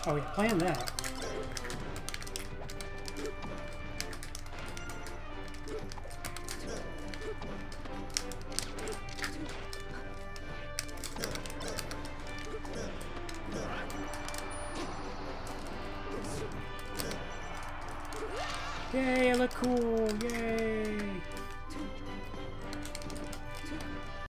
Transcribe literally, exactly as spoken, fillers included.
Oh yeah, playing that. Yay, I look cool! Yay!